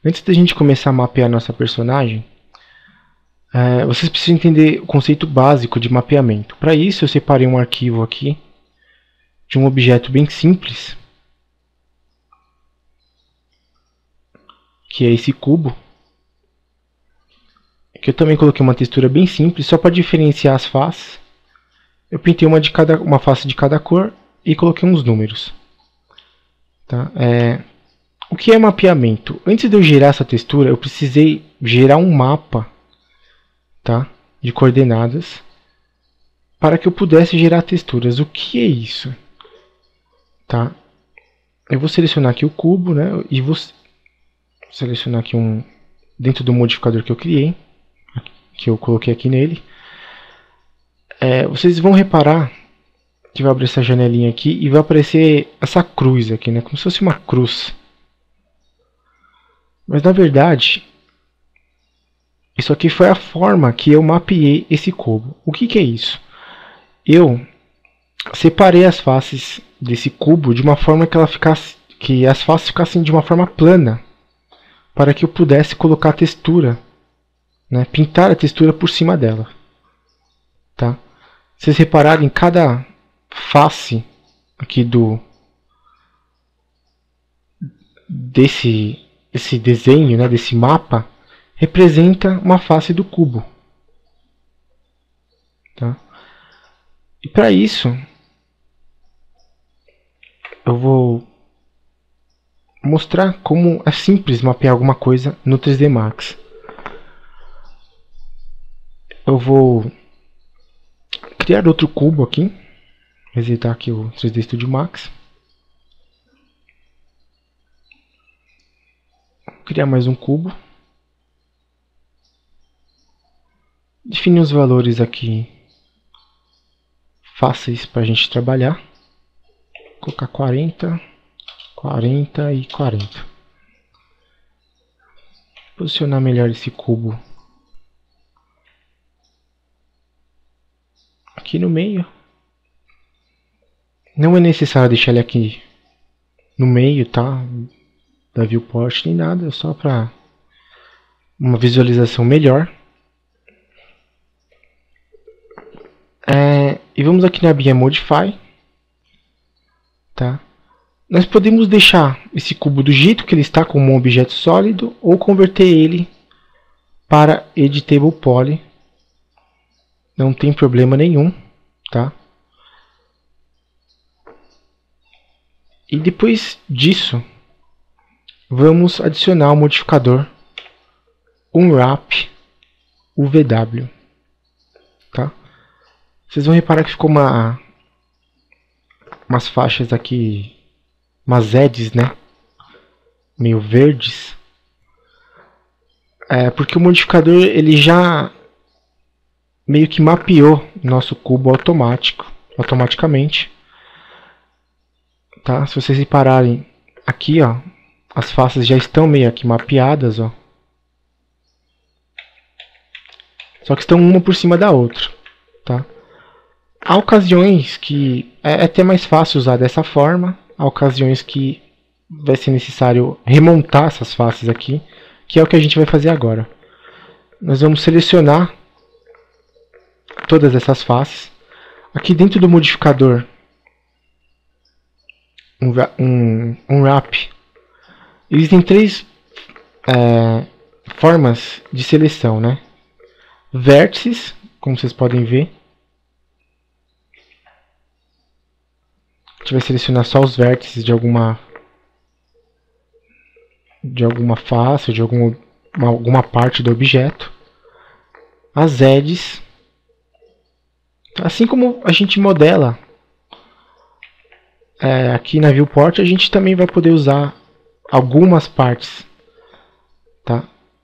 Antes da gente começar a mapear nossa personagem, vocês precisam entender o conceito básico de mapeamento. Para isso, eu separei um arquivo aqui de um objeto bem simples, que é esse cubo, que eu também coloquei uma textura bem simples, só para diferenciar as faces. Eu pintei uma face de cada cor e coloquei uns números. Tá? O que é mapeamento? Antes de eu gerar essa textura, eu precisei gerar um mapa, tá, de coordenadas para que eu pudesse gerar texturas. O que é isso? Tá? Eu vou selecionar aqui o cubo, né, e vou selecionar aqui dentro do modificador que eu criei, que eu coloquei aqui nele. Vocês vão reparar que vai abrir essa janelinha aqui e vai aparecer essa cruz aqui, né, como se fosse uma cruz. Mas na verdade, isso aqui foi a forma que eu mapeei esse cubo. O que é isso? Eu separei as faces desse cubo de uma forma que as faces ficassem de uma forma plana, para que eu pudesse colocar a textura, né, pintar a textura por cima dela. Tá? Se vocês repararem, cada face aqui esse desenho, né, desse mapa, representa uma face do cubo. Tá? E para isso, eu vou mostrar como é simples mapear alguma coisa no 3D Max. Eu vou criar outro cubo aqui, resetar aqui o 3D Studio Max. Vou criar mais um cubo. Definir os valores aqui fáceis para a gente trabalhar. Vou colocar 40, 40 e 40. Posicionar melhor esse cubo aqui no meio. Não é necessário deixar ele aqui no meio, tá? Da viewport nem nada, é só para uma visualização melhor. E vamos aqui na abinha Modify. Tá? Nós podemos deixar esse cubo do jeito que ele está, como um objeto sólido, ou converter ele para Editable Poly. Não tem problema nenhum. Tá? E depois disso, vamos adicionar o modificador Unwrap UVW. Tá? Vocês vão reparar que ficou umas faixas aqui, umas edges, né, meio verdes. Porque o modificador ele já meio que mapeou nosso cubo automaticamente. Tá? Se vocês repararem aqui, ó, as faces já estão meio aqui mapeadas, ó. Só que estão uma por cima da outra, tá? Há ocasiões que é até mais fácil usar dessa forma, há ocasiões que vai ser necessário remontar essas faces aqui, que é o que a gente vai fazer agora. Nós vamos selecionar todas essas faces. Aqui dentro do modificador Unwrap, existem três formas de seleção, né? Vértices, como vocês podem ver. A gente vai selecionar só os vértices de alguma face, de alguma parte do objeto. As edges, assim como a gente modela aqui na viewport, a gente também vai poder usar algumas partes, tá,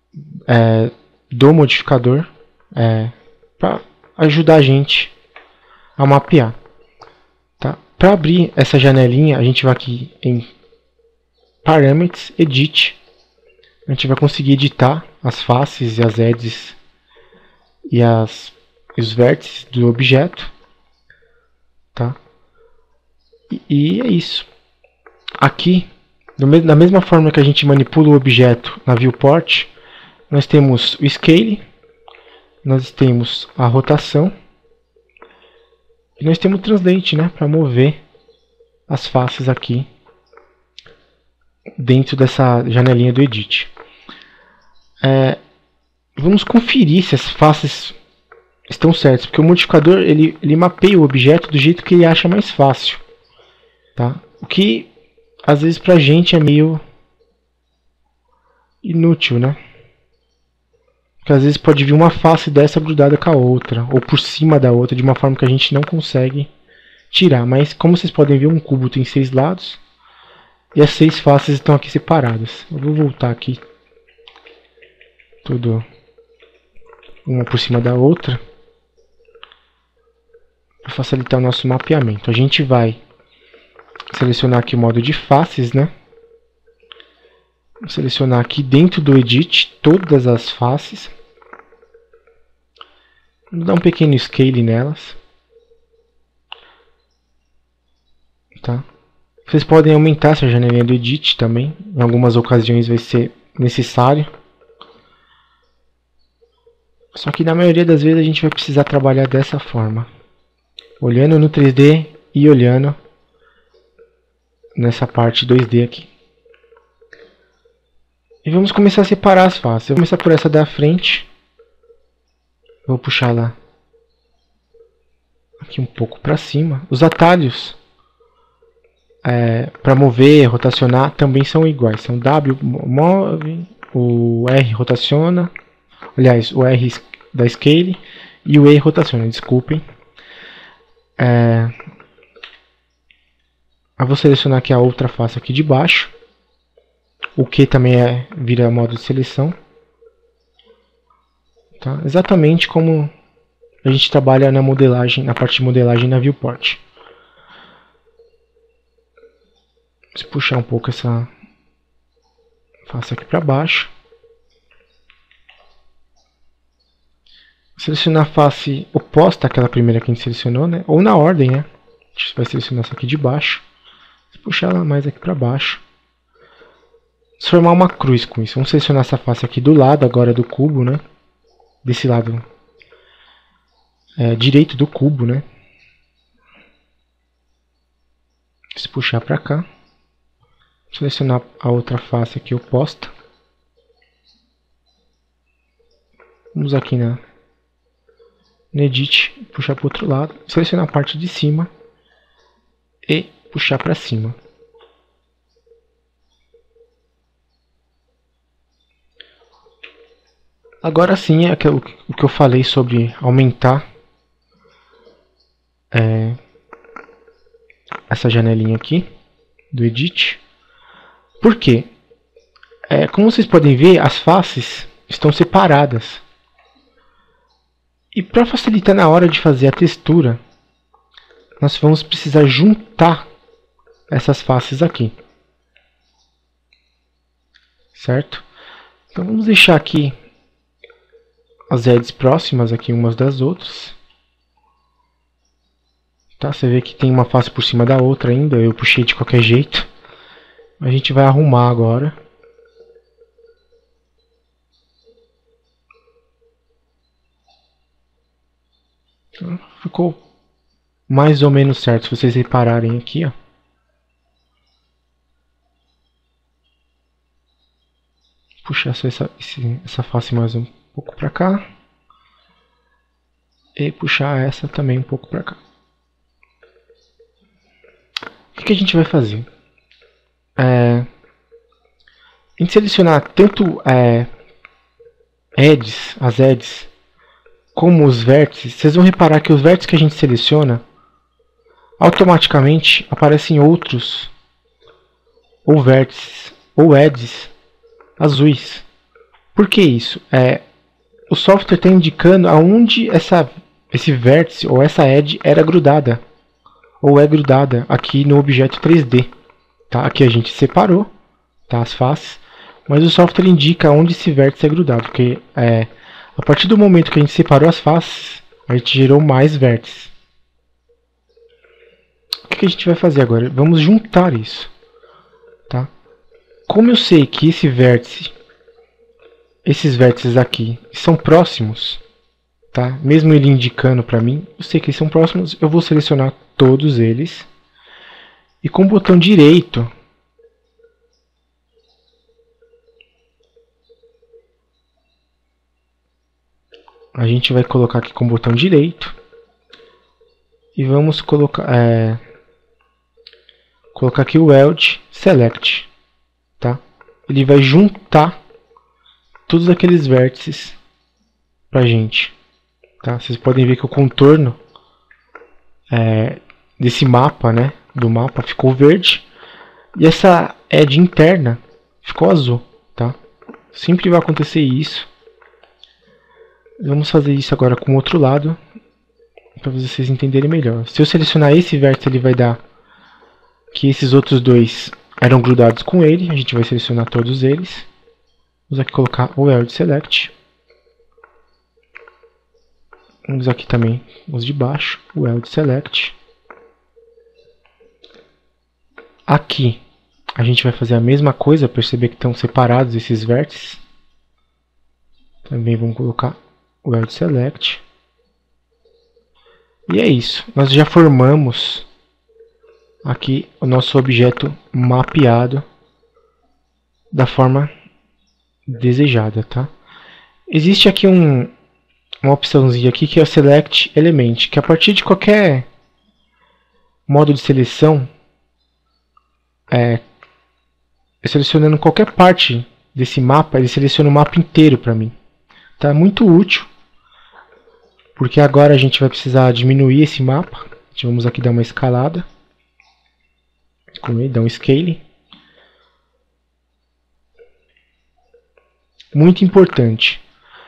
do modificador para ajudar a gente a mapear. Tá? Para abrir essa janelinha, a gente vai aqui em Parameters, Edit. A gente vai conseguir editar as faces e as edges e os vértices do objeto. Tá? E é isso. Aqui Da mesma forma que a gente manipula o objeto na viewport, nós temos o scale, nós temos a rotação e nós temos o translate, né, para mover as faces aqui dentro dessa janelinha do edit. Vamos conferir se as faces estão certas, porque o modificador ele mapeia o objeto do jeito que ele acha mais fácil, tá? O que às vezes pra gente é meio inútil, né? Porque às vezes pode vir uma face dessa grudada com a outra, ou por cima da outra, de uma forma que a gente não consegue tirar. Mas como vocês podem ver, um cubo tem 6 lados e as 6 faces estão aqui separadas. Eu vou voltar aqui tudo uma por cima da outra para facilitar o nosso mapeamento. A gente vai selecionar aqui o modo de faces, né? Vou selecionar aqui dentro do edit todas as faces. Vou dar um pequeno scale nelas. Tá? Vocês podem aumentar essa janelinha do edit também. Em algumas ocasiões vai ser necessário. Só que na maioria das vezes a gente vai precisar trabalhar dessa forma. Olhando no 3D e olhando nessa parte 2D aqui. E vamos começar a separar as faces. Eu vou começar por essa da frente. Vou puxar lá aqui um pouco para cima. Os atalhos para mover, rotacionar também são iguais. São W move, o R rotaciona. Aliás, o R da scale e o E rotaciona, desculpem. Eu vou selecionar aqui a outra face aqui de baixo. O Q também vira modo de seleção. Tá? Exatamente como a gente trabalha na modelagem, na parte de modelagem na viewport. Vamos puxar um pouco essa face aqui para baixo. Selecionar a face oposta àquela primeira que a gente selecionou, né? Ou na ordem, né? A gente vai selecionar essa aqui de baixo. Vou puxar ela mais aqui para baixo. Vamos formar uma cruz com isso. Vamos selecionar essa face aqui do lado agora do cubo, né? Desse lado direito do cubo, né? Se puxar para cá. Selecionar a outra face aqui oposta. Vamos aqui no Edit, puxar para o outro lado. Selecionar a parte de cima e puxar para cima. Agora sim é o que eu falei sobre aumentar essa janelinha aqui do Edit. Por quê? Como vocês podem ver, as faces estão separadas. E para facilitar na hora de fazer a textura, nós vamos precisar juntar essas faces aqui. Certo? Então vamos deixar aqui as edges próximas aqui umas das outras. Tá? Você vê que tem uma face por cima da outra ainda, eu puxei de qualquer jeito. A gente vai arrumar agora. Então, ficou mais ou menos certo, se vocês repararem aqui, ó. Puxar só essa face mais um pouco para cá. E puxar essa também um pouco para cá. O que a gente vai fazer? A gente selecionar tanto as edges, como os vértices. Vocês vão reparar que os vértices que a gente seleciona, automaticamente aparecem outros, ou vértices, ou edges azuis. Por que isso? O software está indicando aonde esse vértice ou essa edge era grudada, ou é grudada aqui no objeto 3D. Tá? Aqui a gente separou, tá, as faces, mas o software indica onde esse vértice é grudado, porque a partir do momento que a gente separou as faces, a gente gerou mais vértices. O que a gente vai fazer agora? Vamos juntar isso. Tá? como eu sei que esses vértices aqui são próximos, tá? Mesmo ele indicando para mim, eu sei que eles são próximos, eu vou selecionar todos eles. E com o botão direito, a gente vai colocar aqui com o botão direito e vamos colocar aqui o Weld Select, tá? Ele vai juntar todos aqueles vértices pra gente, tá? Vocês podem ver que o contorno desse mapa, né, do mapa ficou verde e essa edge interna ficou azul, tá? Sempre vai acontecer isso. Vamos fazer isso agora com o outro lado para vocês entenderem melhor. Se eu selecionar esse vértice, ele vai dar que esses outros dois eram grudados com ele. A gente vai selecionar todos eles. Vamos aqui colocar o Weld Select. Vamos aqui também os de baixo, o Weld Select. Aqui a gente vai fazer a mesma coisa, perceber que estão separados esses vértices. Também vamos colocar o Weld Select. E é isso, nós já formamos aqui o nosso objeto mapeado da forma desejada, tá? Existe aqui uma opçãozinha aqui que é o Select Element, que a partir de qualquer modo de seleção, selecionando qualquer parte desse mapa, ele seleciona o mapa inteiro para mim. Tá muito útil, porque agora a gente vai precisar diminuir esse mapa. Vamos aqui dar uma escalada, dar um scale. Muito importante.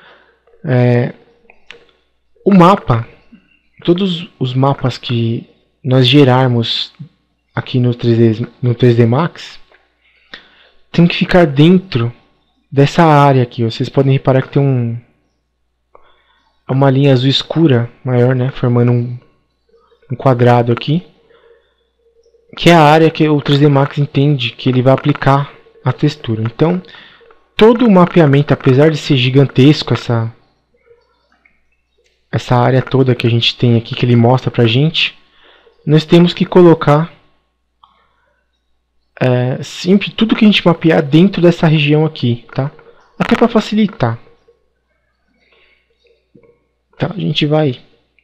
O mapa, todos os mapas que nós gerarmos aqui no 3D Max, tem que ficar dentro dessa área aqui. Vocês podem reparar que tem uma linha azul escura maior, né, formando um quadrado aqui, que é a área que o 3D Max entende que ele vai aplicar a textura. Então, todo o mapeamento, apesar de ser gigantesco, essa área toda que a gente tem aqui, que ele mostra pra gente, nós temos que colocar sempre tudo que a gente mapear dentro dessa região aqui, tá? Até para facilitar. Tá? A gente vai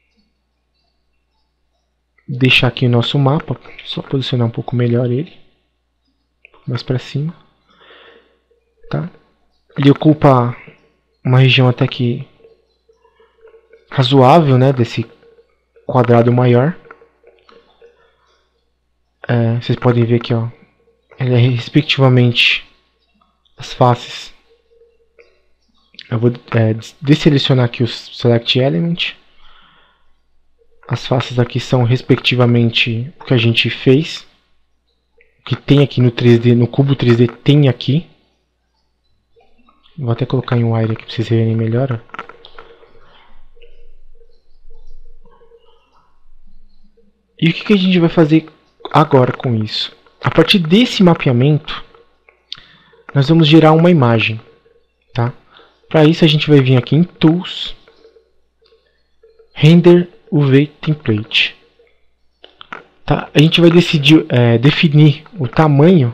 deixar aqui o nosso mapa, só posicionar um pouco melhor ele, mais para cima, tá? Ele ocupa uma região até que razoável, né, desse quadrado maior. Vocês podem ver aqui, ó, ele é respectivamente as faces. Eu vou desselecionar aqui o Select Element. As faces aqui são respectivamente o que a gente fez, o que tem aqui no 3D, no cubo 3D tem aqui. Vou até colocar em wire aqui para vocês verem melhor, ó. E o que a gente vai fazer agora com isso? A partir desse mapeamento, nós vamos gerar uma imagem, tá? Para isso a gente vai vir aqui em Tools, Render UV Template. Tá? A gente vai definir o tamanho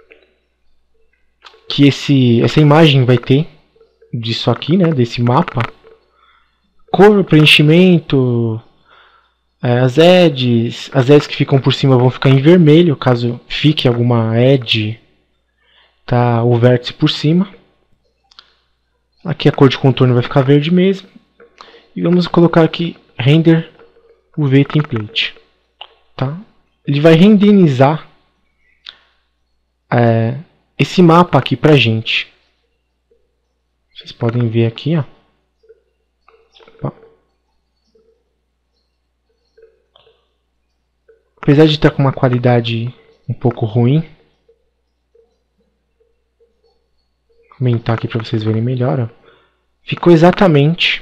que essa imagem vai ter disso aqui, né? Desse mapa. Cor, preenchimento, as edges que ficam por cima vão ficar em vermelho, caso fique alguma edge, tá, o vértice por cima. Aqui a cor de contorno vai ficar verde mesmo. E vamos colocar aqui Render UV Template. Tá? Ele vai renderizar esse mapa aqui pra gente. Vocês podem ver aqui, ó. Apesar de estar com uma qualidade um pouco ruim, vou aumentar aqui para vocês verem melhor, ó. Ficou exatamente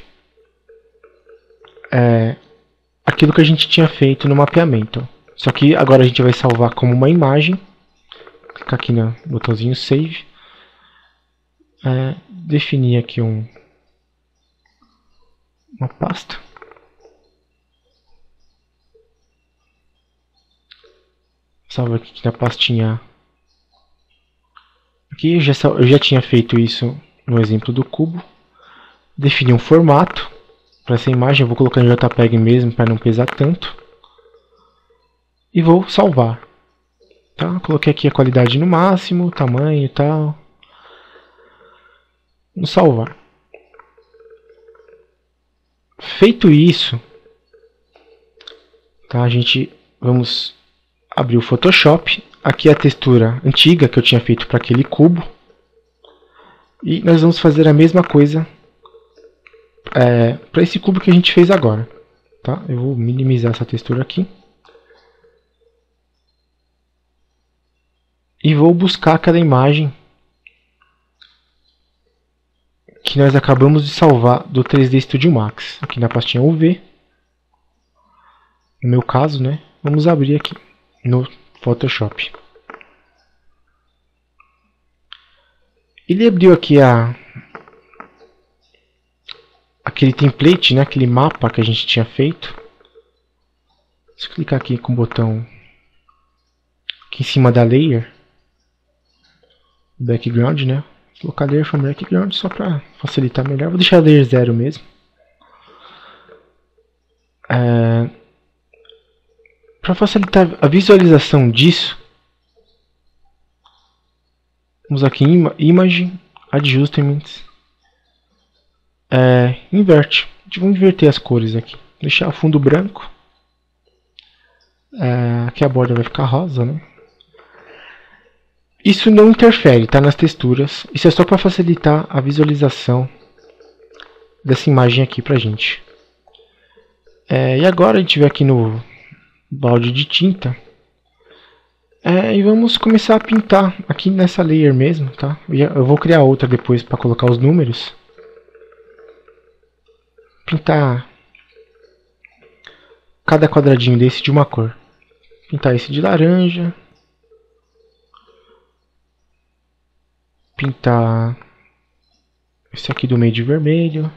aquilo que a gente tinha feito no mapeamento. Só que agora a gente vai salvar como uma imagem. clicar aqui no botãozinho Save. Definir aqui uma pasta. Salva aqui na pastinha. Aqui eu já tinha feito isso no exemplo do cubo. Definir um formato para essa imagem. Eu vou colocar em JPEG mesmo para não pesar tanto. E vou salvar. Tá? Coloquei aqui a qualidade no máximo, tamanho e tal. Vamos salvar. Feito isso, tá? Vamos abrir o Photoshop. Aqui é a textura antiga que eu tinha feito para aquele cubo. E nós vamos fazer a mesma coisa para esse cubo que a gente fez agora. Tá? Eu vou minimizar essa textura aqui. E vou buscar aquela imagem que nós acabamos de salvar do 3D Studio Max. Aqui na pastinha UV. No meu caso, né? Vamos abrir aqui no Photoshop. Ele abriu aqui aquele template, né? Aquele mapa que a gente tinha feito. Se eu clicar aqui com o botão aqui em cima da layer, background, né? Vou colocar layer from background só para facilitar melhor. Vou deixar a layer 0 mesmo. Para facilitar a visualização disso, vamos aqui em Image, Adjustments, inverte. Vamos inverter as cores aqui. Deixar o fundo branco. Aqui a borda vai ficar rosa, né? Isso não interfere, tá, nas texturas. Isso é só para facilitar a visualização dessa imagem aqui pra gente. E agora a gente vai aqui no balde de tinta. E vamos começar a pintar aqui nessa layer mesmo, tá? Eu vou criar outra depois para colocar os números. Pintar cada quadradinho desse de uma cor. Pintar esse de laranja. Pintar esse aqui do meio de vermelho.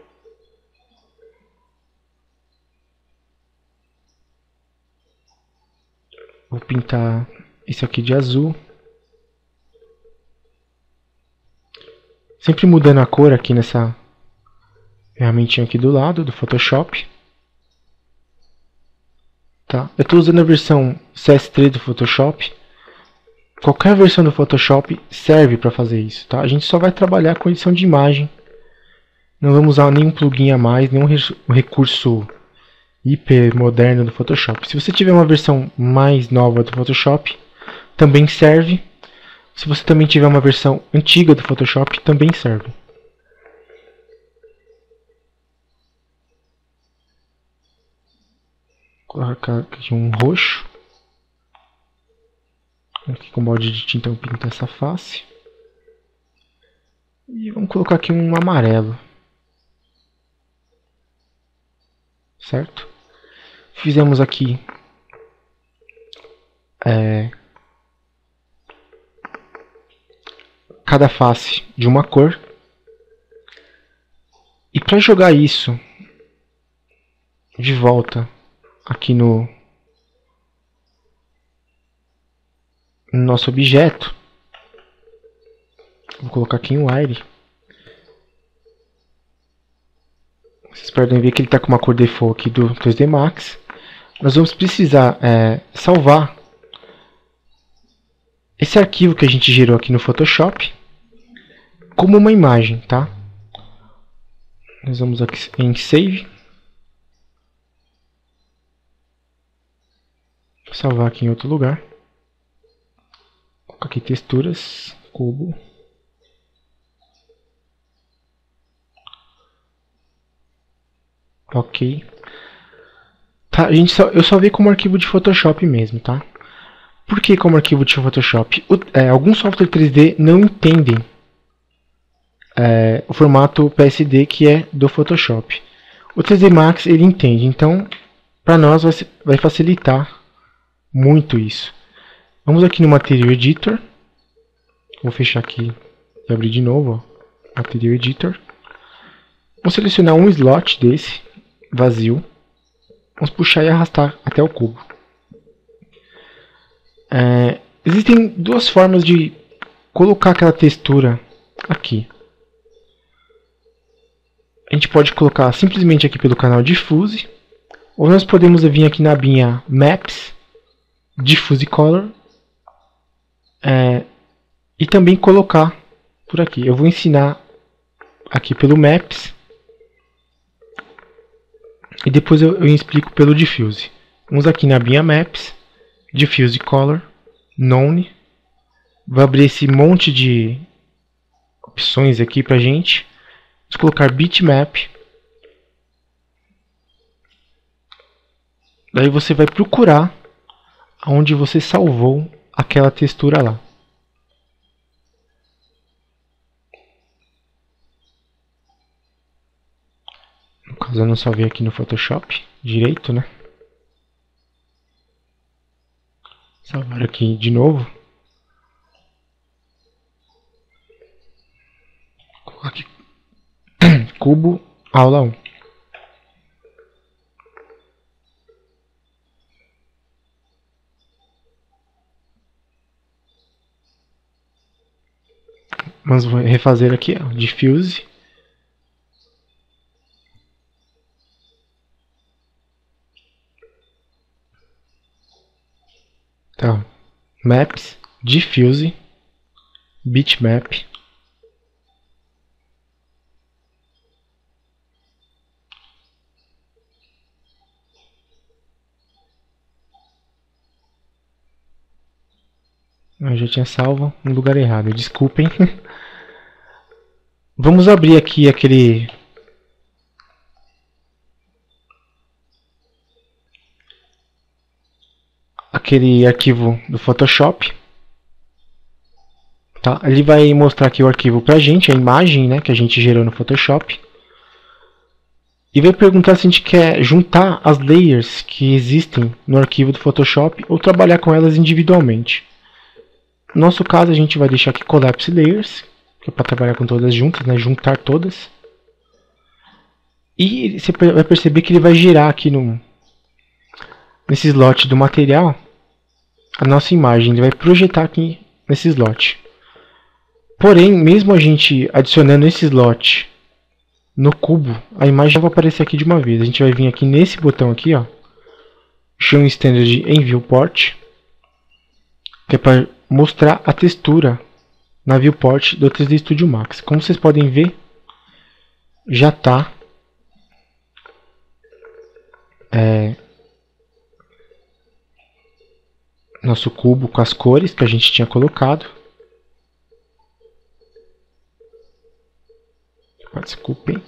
Vou pintar esse aqui de azul. Sempre mudando a cor aqui nessa ferramentinha aqui do lado do Photoshop. Tá? Eu estou usando a versão CS3 do Photoshop. Qualquer versão do Photoshop serve para fazer isso, tá? A gente só vai trabalhar com edição de imagem. Não vamos usar nenhum plugin a mais, nenhum recurso hiper moderno do Photoshop. Se você tiver uma versão mais nova do Photoshop, também serve. Se você também tiver uma versão antiga do Photoshop, também serve. Vou colocar aqui um roxo. Aqui com balde de tinta eu pinto essa face. E vamos colocar aqui um amarelo. Certo? Fizemos aqui cada face de uma cor. E para jogar isso de volta aqui no nosso objeto, vou colocar aqui em Wire. Vocês podem ver que ele está com uma cor default aqui do 3D Max. Nós vamos precisar salvar esse arquivo que a gente gerou aqui no Photoshop como uma imagem, tá? Nós vamos aqui em Save. Vou salvar aqui em outro lugar. Vou colocar aqui texturas, cubo. Ok. Tá, eu só vi como arquivo de Photoshop mesmo, tá? Por que como arquivo de Photoshop? Alguns softwares 3D não entendem o formato PSD que é do Photoshop. O 3D Max ele entende, então para nós vai facilitar muito isso. Vamos aqui no Material Editor, Vou fechar aqui e abrir de novo, ó, Material Editor. Vou selecionar um slot desse, vazio. Vamos puxar e arrastar até o cubo. Existem duas formas de colocar aquela textura aqui. A gente pode colocar simplesmente aqui pelo canal Diffuse, ou nós podemos vir aqui na abinha Maps, Diffuse Color, e também colocar por aqui. Eu vou ensinar aqui pelo Maps, e depois eu explico pelo Diffuse. Vamos aqui na abinha Maps, Diffuse Color, None. Vai abrir esse monte de opções aqui pra gente. Vamos colocar Bitmap. Daí você vai procurar onde você salvou aquela textura lá. No caso eu não salvei aqui no Photoshop direito, né? Salvar aqui de novo. Vou colocar aqui Cubo Aula 1. Vamos refazer aqui, ó, Diffuse. Tá. Maps, Diffuse, Bitmap. Eu já tinha salvo no lugar errado, desculpem. Vamos abrir aqui aquele arquivo do Photoshop. Tá? Ele vai mostrar aqui o arquivo pra gente, a imagem, né, que a gente gerou no Photoshop. E vai perguntar se a gente quer juntar as layers que existem no arquivo do Photoshop ou trabalhar com elas individualmente. No nosso caso, a gente vai deixar aqui Collapse Layers, que é para trabalhar com todas juntas, né, juntar todas. E você vai perceber que ele vai girar aqui nesse slot do material a nossa imagem. Ele vai projetar aqui nesse slot. Porém, mesmo a gente adicionando esse slot no cubo, a imagem vai aparecer aqui de uma vez. A gente vai vir aqui nesse botão aqui, ó, Show Standard em Viewport, que é para mostrar a textura na Viewport do 3D Studio Max. Como vocês podem ver, já está nosso cubo com as cores que a gente tinha colocado. Desculpem.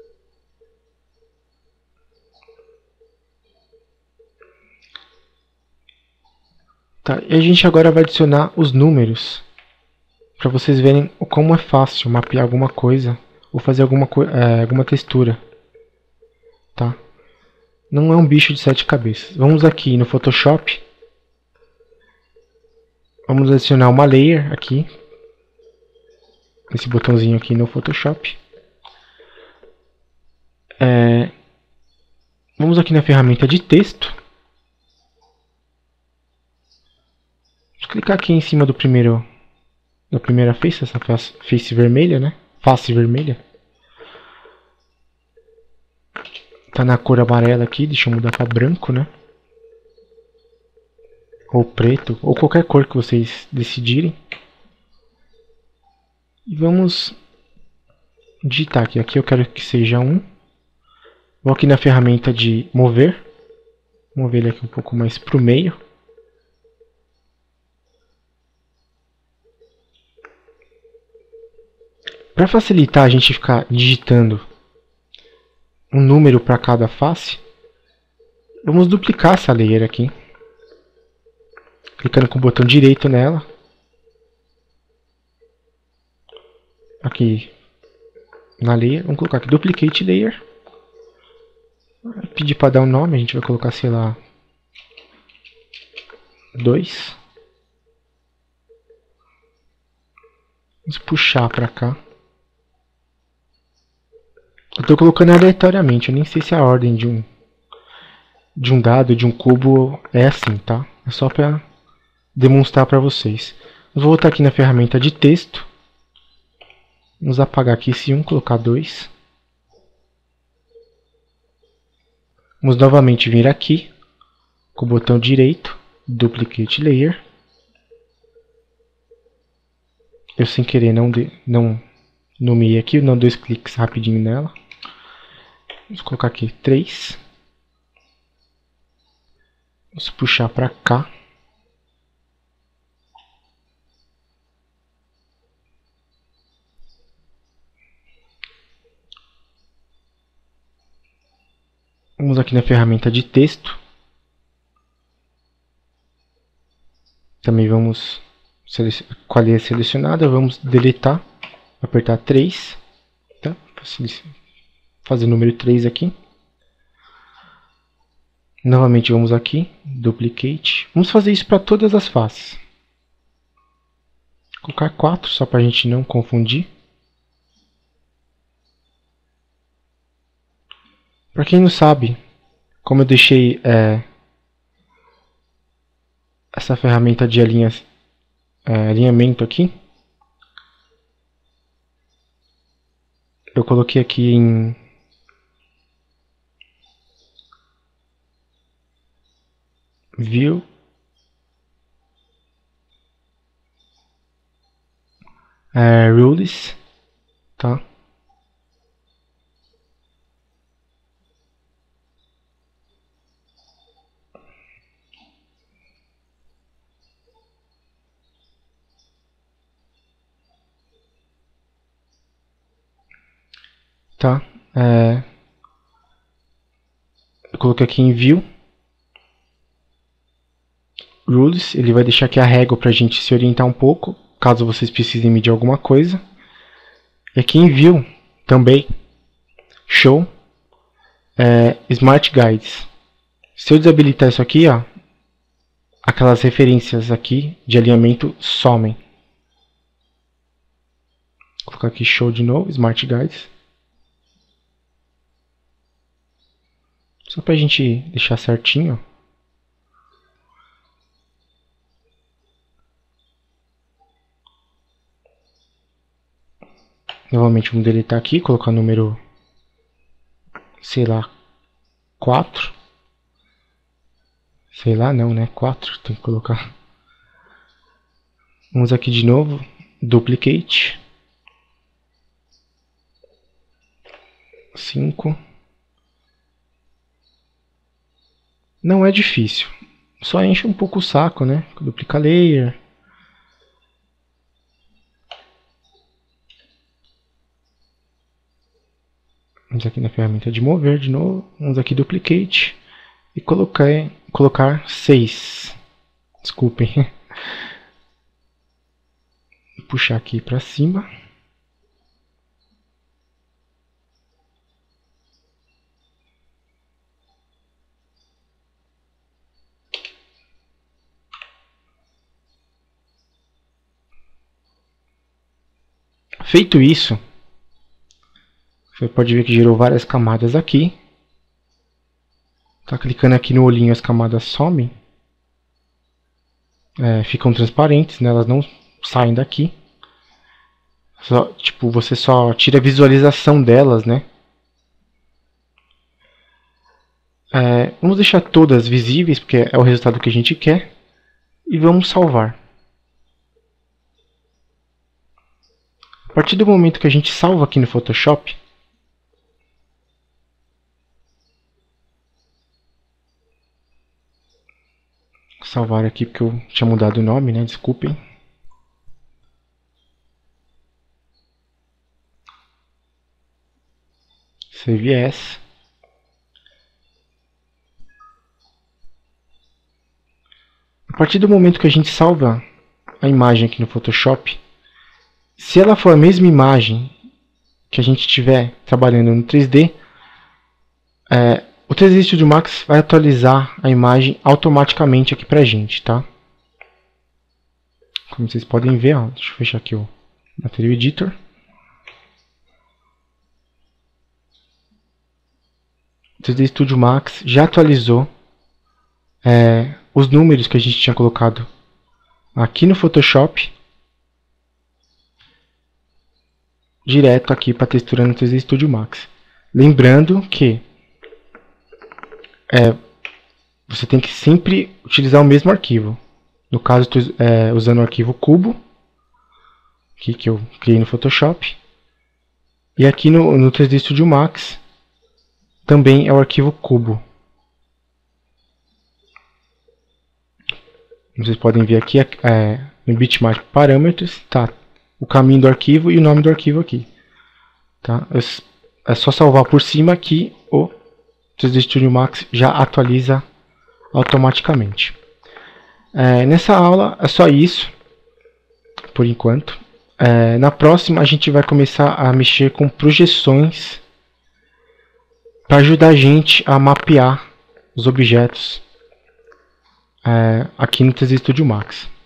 Tá, e a gente agora vai adicionar os números para vocês verem como é fácil mapear alguma coisa ou fazer alguma textura. Tá? Não é um bicho de 7 cabeças. Vamos aqui no Photoshop. Vamos adicionar uma layer aqui. Esse botãozinho aqui no Photoshop. Vamos aqui na ferramenta de texto. Vamos clicar aqui em cima da primeira face, essa face vermelha, né? Face vermelha. Tá na cor amarela aqui, deixa eu mudar para branco, né? Ou preto, ou qualquer cor que vocês decidirem. E vamos digitar aqui. Aqui eu quero que seja 1. Vou aqui na ferramenta de mover. Mover ele aqui um pouco mais para o meio. Para facilitar a gente ficar digitando um número para cada face, vamos duplicar essa layer aqui. Clicando com o botão direito nela. Aqui na layer, vamos colocar aqui Duplicate Layer. Pedir para dar um nome, a gente vai colocar, sei lá, 2. Vamos puxar para cá. Eu estou colocando aleatoriamente, eu nem sei se a ordem de um dado, de um cubo é assim, tá? É só para demonstrar para vocês. Vou voltar aqui na ferramenta de texto. Vamos apagar aqui esse 1, colocar 2. Vamos novamente vir aqui, com o botão direito, Duplicate Layer. Eu sem querer não nomeei aqui, não 2 cliques rapidinho nela. Vamos colocar aqui 3. Vamos puxar para cá. Vamos aqui na ferramenta de texto. Também vamos com a linha selecionada, vamos deletar, apertar 3, tá? Fazer o número 3 aqui. Novamente vamos aqui, Duplicate. Vamos fazer isso para todas as faces. Vou colocar 4, só para a gente não confundir. Para quem não sabe, como eu deixei essa ferramenta de alinhamento aqui, eu coloquei aqui em View, Rules, tá? Tá? Eu coloquei aqui em View, Rules, ele vai deixar aqui a régua para a gente se orientar um pouco, caso vocês precisem medir alguma coisa. E aqui em View, também, Show, Smart Guides. Se eu desabilitar isso aqui, ó, aquelas referências aqui de alinhamento somem. Vou colocar aqui Show de novo, Smart Guides. Só para a gente deixar certinho. Novamente vamos deletar aqui, colocar o número, sei lá, 4. Sei lá, não, né? 4, tem que colocar. Vamos aqui de novo, Duplicate. 5. Não é difícil. Só enche um pouco o saco, né? Duplica layer. Vamos aqui na ferramenta de mover de novo. Vamos aqui Duplicate. E colocar 6. Desculpem. Vou puxar aqui para cima. Feito isso, você pode ver que gerou várias camadas aqui. Tá clicando aqui no olhinho, as camadas somem. Ficam transparentes, né? Elas não saem daqui. Tipo, você só tira a visualização delas, né? Vamos deixar todas visíveis, porque é o resultado que a gente quer. E vamos salvar. A partir do momento que a gente salva aqui no Photoshop, vou salvar aqui porque eu tinha mudado o nome, né? Desculpem. Save as. A partir do momento que a gente salva a imagem aqui no Photoshop, se ela for a mesma imagem que a gente estiver trabalhando no 3D, o 3D Studio Max vai atualizar a imagem automaticamente aqui pra gente, tá? Como vocês podem ver, ó, deixa eu fechar aqui o Material Editor. O 3D Studio Max já atualizou os números que a gente tinha colocado aqui no Photoshop direto aqui para a textura no 3D Studio Max. Lembrando que você tem que sempre utilizar o mesmo arquivo. No caso, estou usando o arquivo cubo, aqui, que eu criei no Photoshop. E aqui no 3D Studio Max também é o arquivo cubo. Vocês podem ver aqui no bitmap parâmetros, tá o caminho do arquivo e o nome do arquivo aqui. Tá? É só salvar por cima aqui, o 3D Studio Max já atualiza automaticamente. Nessa aula é só isso, por enquanto. Na próxima a gente vai começar a mexer com projeções para ajudar a gente a mapear os objetos aqui no 3D Studio Max.